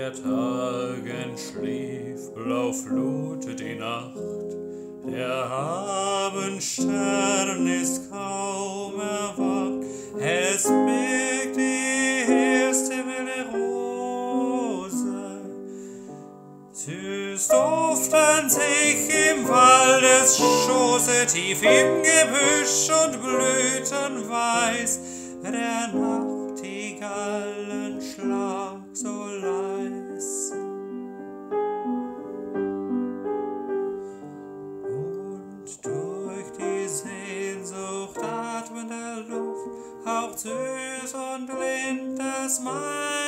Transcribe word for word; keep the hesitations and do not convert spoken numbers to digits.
Der Tag entschlief, blau flutet die Nacht, der Abendstern ist kaum erwacht, es blickt die erste wilde Rose, süß duftend sich im Waldesschoße, tief im Gebüsch und blütenweiß, der Nachtigallenschlag so leis. Und durch die Sehnsucht atmender Luft haucht süß und blind das Mai